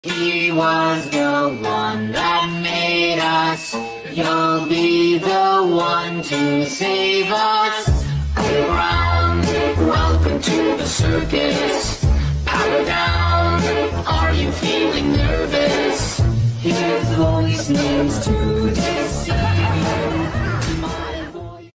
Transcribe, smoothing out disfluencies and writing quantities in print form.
He was the one that made us. You'll be the one to save us. Go round, welcome to the circus. Power down, are you feeling nervous? His voice seems to